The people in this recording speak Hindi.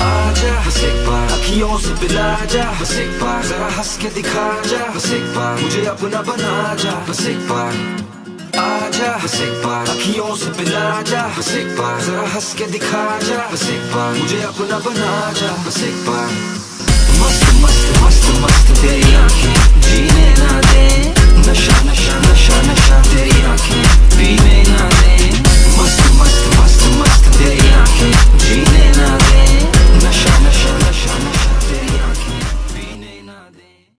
आजा बस एक बार, अखियों से पिला जा बस एक बार, जरा हंस के दिखा जा बस एक बार, मुझे अपना बना जा बस एक बार। आजा बस एक बार, अखियों से पिला जा बस एक बार, जरा हंस के दिखा जा बस एक बार, मुझे अपना बना जा बस एक बार।